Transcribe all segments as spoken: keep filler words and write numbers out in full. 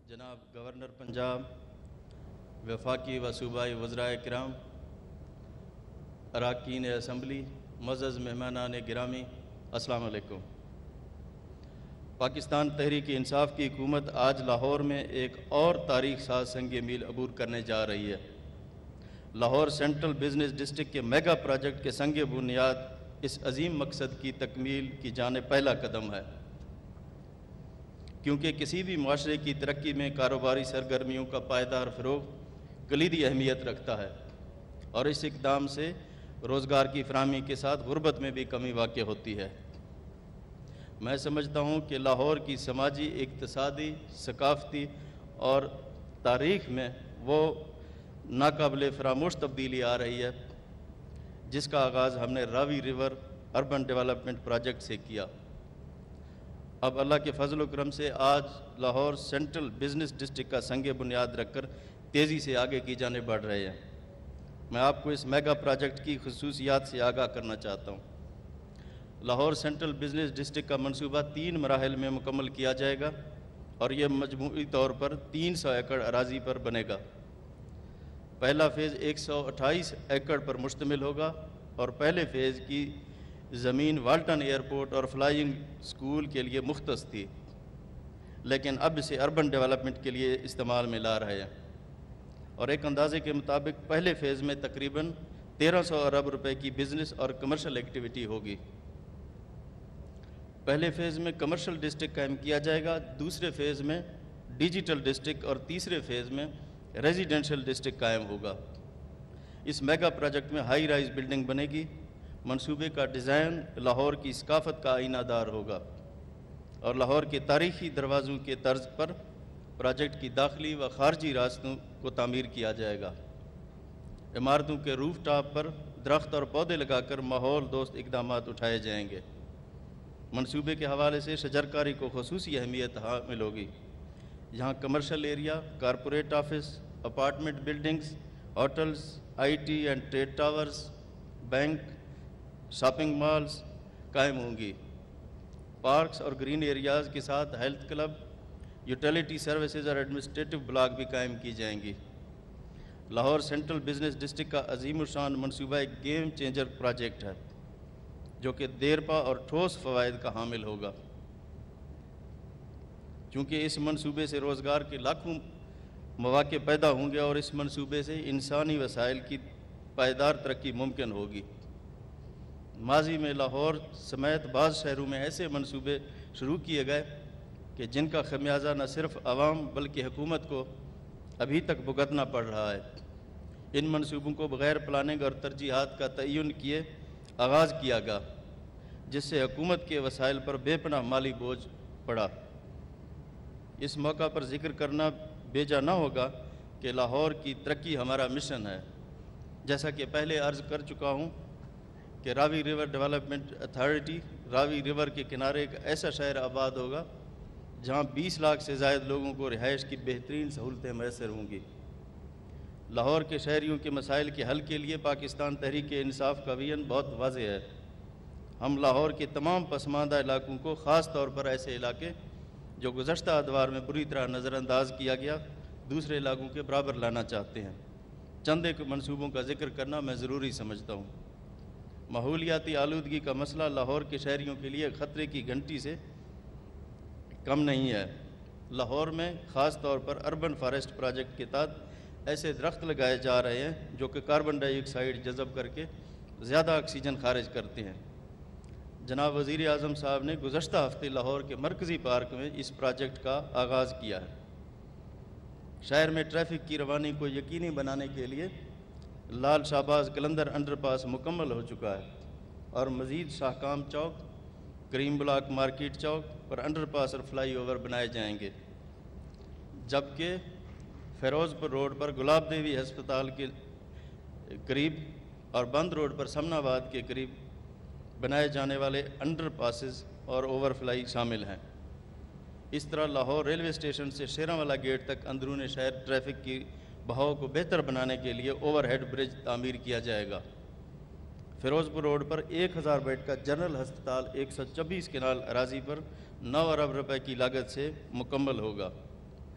जनाब गवर्नर पंजाब, वफाकी व सूबाई वज़राए किराम, अरकान असम्बली, मुअज़्ज़ज़ मेहमानान गिरामी, अस्सलाम वालेकुम। पाकिस्तान तहरीक इंसाफ की हुकूमत आज लाहौर में एक और तारीख साज संग मील अबूर करने जा रही है। लाहौर सेंट्रल बिजनेस डिस्ट्रिक्ट के मेगा प्रोजेक्ट के संग बुनियाद इस अजीम मकसद की तकमील की जाने पहला कदम है, क्योंकि किसी भी माशरे की तरक्की में कारोबारी सरगर्मियों का पायदार फ़रोग़ कलीदी अहमियत रखता है और इस इक़दाम से रोज़गार की फ़राहमी के साथ गुर्बत में भी कमी वाक़ होती है। मैं समझता हूँ कि लाहौर की समाजी, इक़्तिसादी, सकाफ़ती और तारीख़ में वो नाकाबिल फ़रामोश तब्दीली आ रही है जिसका आगाज़ हमने Ravi river urban development project से किया। अब अल्लाह के फजल व करम से आज लाहौर सेंट्रल बिजनेस डिस्ट्रिक्ट का संग बुनियाद रखकर तेज़ी से आगे की जाने बढ़ रहे हैं। मैं आपको इस मेगा प्रोजेक्ट की खसूसियात से आगाह करना चाहता हूँ। लाहौर सेंट्रल बिजनेस डिस्ट्रिक्ट का मनसूबा तीन मराहल में मुकम्मल किया जाएगा और यह मजमूई तौर पर तीन सौ एकड़ अराजी पर बनेगा। पहला फ़ेज़ एक सौ अट्ठाईस एकड़ पर मुश्तमिल होगा और पहले फ़ेज़ की ज़मीन वाल्टन एयरपोर्ट और फ्लाइंग स्कूल के लिए मुख्तस थी, लेकिन अब इसे अर्बन डेवलपमेंट के लिए इस्तेमाल में ला रहे हैं और एक अंदाजे के मुताबिक पहले फ़ेज़ में तकरीबन तेरह सौ अरब रुपए की बिज़नेस और कमर्शल एक्टिविटी होगी। पहले फ़ेज़ में कमर्शल डिस्ट्रिक्ट कायम किया जाएगा, दूसरे फ़ेज़ में डिजिटल डिस्ट्रिक्ट और तीसरे फ़ेज़ में रेजिडेंशियल डिस्ट्रिक्ट कायम होगा। इस मेगा प्रोजेक्ट में हाई राइज बिल्डिंग बनेगी। मंसूबे का डिज़ाइन लाहौर की सकाफ़त का आईनादार होगा और लाहौर के तारीख़ी दरवाज़ों के तर्ज पर प्रोजेक्ट की दाखिली व ख़ारजी रास्तों को तामीर किया जाएगा। इमारतों के रूफ टॉप पर दरख्त और पौधे लगाकर माहौल दोस्त इक़दामात उठाए जाएंगे। मंसूबे के हवाले से शजरकारी को ख़ुसूसी अहमियत हामिल होगी। यहाँ commercial area, corporate office, apartment buildings, hotels, I T and trade towers, bank, shopping malls कायम होंगी। पार्क्स और ग्रीन एरियाज़ के साथ हेल्थ क्लब, यूटिलिटी सर्विसेज और एडमिनिस्ट्रेटिव ब्लॉक भी कायम की जाएंगी। लाहौर सेंट्रल बिजनेस डिस्ट्रिक्ट का अजीम शान मनसूबा एक गेम चेंजर प्रोजेक्ट है जो कि देरपा और ठोस फ़वाइद का हामिल होगा, क्योंकि इस मनसूबे से रोज़गार के लाखों मौक़े पैदा होंगे और इस मनसूबे से इंसानी वसाइल की पायदार तरक्की मुमकिन होगी। माजी में लाहौर समेत बाज़ शहरों में ऐसे मनसूबे शुरू किए गए कि जिनका खमियाजा न सिर्फ आवाम बल्कि हुकूमत को अभी तक भुगतना पड़ रहा है। इन मनसूबों को बग़ैर प्लानिंग और तरजीहात का तयन किए आगाज़ किया गया, जिससे हुकूमत के वसाइल पर बेपनाह माली बोझ पड़ा। इस मौका पर ज़िक्र करना बेजा न होगा कि लाहौर की तरक्की हमारा मिशन है। जैसा कि पहले अर्ज़ कर चुका हूँ कि Ravi river development authority Ravi river के किनारे एक ऐसा शहर आबाद होगा जहाँ बीस लाख से ज़ायद लोगों को रिहाइश की बेहतरीन सहूलतें मैसर होंगी। लाहौर के शहरियों के मसाइल के हल के लिए पाकिस्तान तहरीक इंसाफ का विज़न बहुत वाज़ेह है। हम लाहौर के तमाम पसमानदा इलाकों को, ख़ास तौर पर ऐसे इलाके जो गुज़श्ता अदवार में बुरी तरह नज़रअंदाज किया गया, दूसरे इलाकों के बराबर लाना चाहते हैं। चंद एक मनसूबों का जिक्र करना मैं ज़रूरी समझता हूँ। माहौलियाती आलूदगी का मसला लाहौर के शहरियों के लिए ख़तरे की घंटी से कम नहीं है। लाहौर में ख़ास तौर पर अर्बन फॉरेस्ट प्रोजेक्ट के तहत ऐसे दरख्त लगाए जा रहे हैं जो कि कार्बन डाइऑक्साइड जज़ब करके ज़्यादा ऑक्सीजन खारिज करते हैं। जनाब वज़ीर आज़म साहब ने गुज़श्ता हफ़्ते लाहौर के मरकज़ी पार्क में इस प्रोजेक्ट का आगाज़ किया है। शहर में ट्रैफिक की रवानी को यकीनी बनाने के लिए लाल शाहबाज कलंदर अंडरपास मुकम्मल हो चुका है और मज़ीद शाहकाम चौक, करीम ब्लॉक मार्केट चौक पर अंडरपास और फ्लाई ओवर बनाए जाएंगे, जबकि फ़िरोज़पुर रोड पर गुलाब देवी हस्पताल के करीब और बंद रोड पर समनाबाद के करीब बनाए जाने वाले अंडरपासेस और ओवरफ्लाई शामिल हैं। इस तरह लाहौर रेलवे स्टेशन से शेरांवाला गेट तक अंदरूनी शहर ट्रैफिक की बहाव को बेहतर बनाने के लिए ओवरहेड ब्रिज तामीर किया जाएगा। फ़िरोज़पुर रोड पर एक हज़ार बेड का जनरल हस्पताल एक सौ चौबीस किनाल अराजी पर नौ अरब रुपए की लागत से मुकम्मल होगा।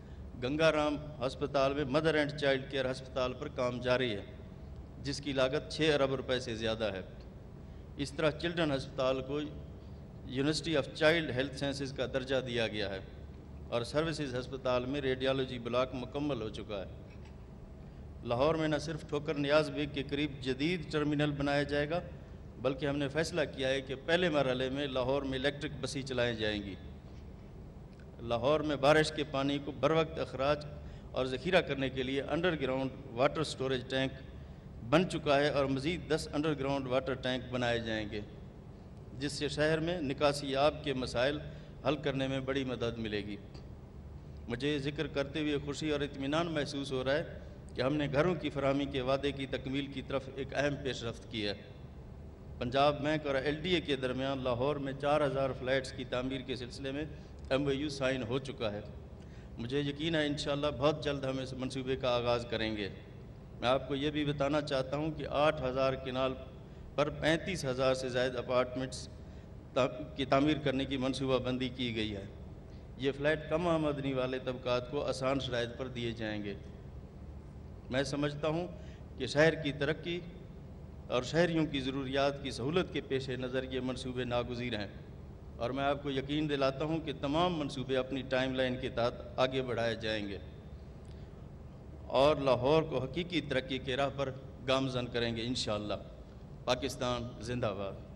گنگا رام ہسپتال میں مدر اینڈ چائلڈ کیئر ہسپتال پر کام جاری ہے، جس کی لاگت چھ ارب روپے سے زیادہ ہے۔ اس طرح چلڈرن ہسپتال کو university of child health sciences کا درجہ دیا گیا ہے اور سروسز ہسپتال میں ریڈیالوجی بلاک مکمل ہو چکا ہے۔ لاہور میں نہ صرف ٹھوکر نیاز بیگ کے قریب جدید ٹرمینل بنایا جائے گا، بلکہ ہم نے فیصلہ کیا ہے کہ پہلے مرحلے میں لاہور میں الیکٹرک بسیں چلائی جائیں گی۔ لاہور میں بارش کے پانی کو بروقت اخراج اور ذخیرہ کرنے کے لیے underground water storage tank بن چکا ہے اور مزید دس انڈر گراؤنڈ واٹر ٹینک بنائے جائیں گے، جس سے شہر میں نکاسی آب کے مسائل حل کرنے میں بڑی مدد ملے گی۔ مجھے ذکر کرتے ہوئے خوشی اور اطمینان محسوس ہو رہا ہے کہ ہم نے گھروں کی فراہمی کے وعدے کی تکمیل کی طرف ایک اہم پیش رفت کی ہے۔ پنجاب بینک اور ایل ڈی اے کے درمیان لاہور میں چار ہزار فلیٹس کی تعمیر کے سلسلے میں ایم او یو سائن ہو چکا ہے۔ مجھے یقین ہے انشاءاللہ بہت جلد ہم اس منصوبے کا آغاز کریں گے۔ میں آپ کو یہ بھی بتانا چاہتا ہوں کہ آٹھ ہزار کنال پر پینتیس ہزار سے زائد اپارٹمنٹس کی تعمیر کرنے کی منصوبہ بندی کی گئی ہے۔ یہ فلیٹ کم آمدنی والے طبقات کو آسان شرائط پر دیے جائیں گے۔ میں سمجھتا ہوں کہ شہر کی ترقی اور شہریوں کی ضروریات کی سہولت کے پیش نظر یہ منصوبے ناگزیر ہیں، اور میں آپ کو یقین دلاتا ہوں کہ تمام منصوبے اپنی ٹائم لائن کے تحت آگے بڑھائے جائیں گے اور لاہور کو حقیقی ترقی کے راہ پر گامزن کریں گے انشاءاللہ۔ پاکستان زندہ باد۔